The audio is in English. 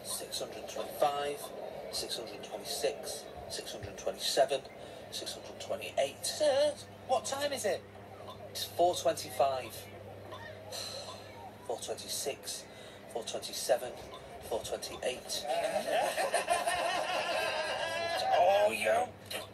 625, 626, 627, 628. Sir, what time is it? It's 4:25. 4:26, 4:27, 4:28. Oh, you